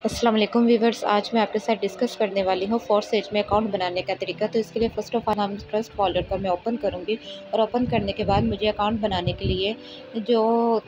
अस्सलाम वालेकुम व्यूवर्स। आज मैं आपके साथ डिस्कस करने वाली हूँ फोर्सेज में अकाउंट बनाने का तरीका। तो इसके लिए फ़र्स्ट ऑफ ऑल हम ट्रस्ट फोल्डर को मैं ओपन करूँगी और ओपन करने के बाद मुझे अकाउंट बनाने के लिए जो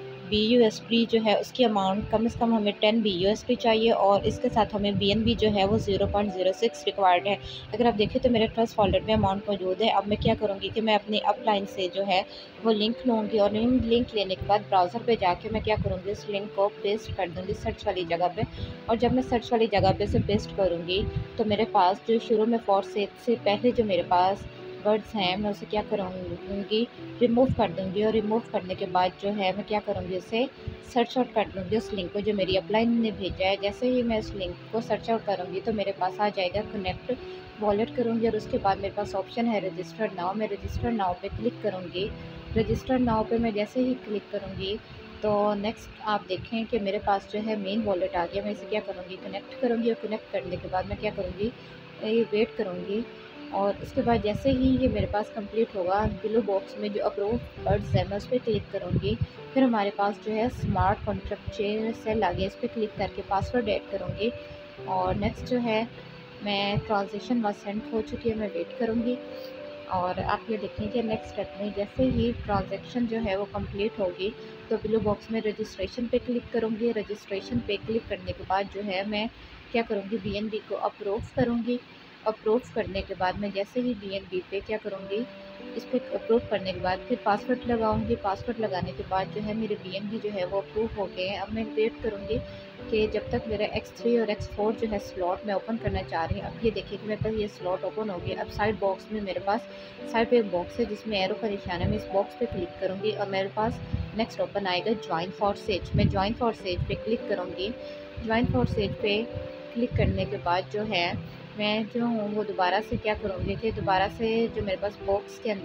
BUSD जो है उसकी अमाउंट कम से कम हमें 10 BUSD चाहिए और इसके साथ हमें BNB जो है वो 0.06 रिक्वायर्ड है। अगर आप देखें तो मेरे ट्रस्ट फोल्डर में अमाउंट मौजूद है। अब मैं क्या करूँगी कि मैं अपनी अपलाइन से जो है वो लिंक लूँगी और लिंक लेने के बाद ब्राउज़र पे जाके मैं क्या करूँगी, उस लिंक को पेस्ट कर दूँगी सर्च वाली जगह पे। और जब मैं सर्च वाली जगह पे से पेस्ट करूँगी तो मेरे पास जो शुरू में फोर्सेज से पहले जो मेरे पास वर्ड्स हैं मैं उसे क्या करूँगी, रिमूव कर दूँगी। और रिमूव करने के बाद जो है मैं क्या करूँगी, उसे सर्च आउट कर लूँगी उस लिंक को जो मेरी अपलाइन ने भेजा है। जैसे ही मैं उस लिंक को सर्च आउट करूँगी तो मेरे पास आ जाएगा कनेक्ट वॉलेट करूँगी और उसके बाद मेरे पास ऑप्शन है रजिस्टर नाउ। मैं रजिस्टर नाउ पे क्लिक करूँगी। रजिस्टर नाउ पे मैं जैसे ही क्लिक करूँगी तो नेक्स्ट आप देखें कि मेरे पास जो है मेन वॉलेट आ गया। मैं इसे क्या करूँगी, कनेक्ट करूँगी और कनेक्ट करने के बाद मैं क्या करूँगी, ये वेट करूँगी। और उसके बाद जैसे ही ये मेरे पास कंप्लीट होगा, बिलो बॉक्स में जो अप्रूव वर्ड्स है मैं उस पर क्लिक करूँगी। फिर हमारे पास जो है स्मार्ट कॉन्ट्रैक्ट सेल आ गया, इस पर क्लिक करके पासवर्ड ऐड करूँगी। और नेक्स्ट जो है मैं ट्रांजेक्शन वहाँ सेंड हो चुकी है, मैं वेट करूँगी। और आप ये देखेंगे नेक्स्ट स्टेप में जैसे ही ट्रांजैक्शन जो है वो कंप्लीट होगी तो बिलो बॉक्स में रजिस्ट्रेशन पे क्लिक करूँगी। रजिस्ट्रेशन पे क्लिक करने के बाद जो है मैं क्या करूँगी, BNB को अप्रूव करूँगी। अप्रूव करने के बाद मैं जैसे ही BNB पे क्या करूँगी, इस पर अप्रूव करने के बाद फिर पासवर्ड लगाऊंगी। पासवर्ड लगाने के बाद जो है मेरे BNB जो है वो अप्रूव हो गए हैं। अब मैं वेट करूँगी कि जब तक मेरा X3 और X4 जो है स्लॉट मैं ओपन करना चाह रही हूँ। अब ये देखिए कि मेरे पास ये स्लॉट ओपन हो गया। अब साइड बॉक्स में मेरे पास साइड पे एक बॉक्स है जिसमें एरो का निशान है, मैं इस बॉक्स पे क्लिक करूँगी और मेरे पास नेक्स्ट ओपन आएगा ज्वाइन फोर्सेज। मैं ज्वाइन फोर्सेज पे क्लिक करूँगी। ज्वाइन फोर्सेज पे क्लिक करने के बाद जो है मैं जो हूँ वो दोबारा से क्या करूँगी कि दोबारा से जो मेरे पास बॉक्स के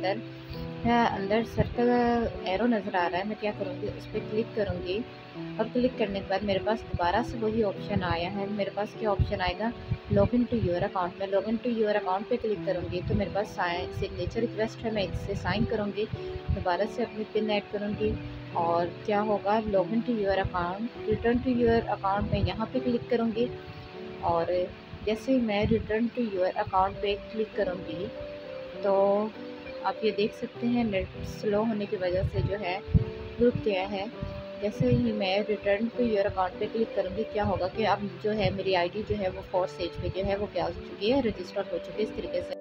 अंदर सर्कल एरो नज़र आ रहा है, मैं क्या करूँगी, उस पर क्लिक करूँगी। और क्लिक करने के बाद मेरे पास दोबारा से वही ऑप्शन आया है। मेरे पास क्या ऑप्शन आएगा, लॉगिन टू योर अकाउंट। मैं लॉगिन टू योर अकाउंट पे क्लिक करूँगी तो मेरे पास सिग्नेचर रिक्वेस्ट है, मैं इससे साइन करूँगी। दोबारा से अपनी पिन ऐड करूँगी और क्या होगा, login to your account, return to your account में यहाँ पे क्लिक करूँगी। और जैसे ही मैं रिटर्न टू योर अकाउंट पे क्लिक करूँगी तो आप ये देख सकते हैं नेट स्लो होने की वजह से जो है रुक गया है। जैसे ही मैं रिटर्न टू योर अकाउंट पे क्लिक करूँगी क्या होगा कि अब जो है मेरी आईडी जो है वो फोर्सेज पे जो है वो क्या हो चुकी है, रजिस्टर हो चुकी है। इस तरीके से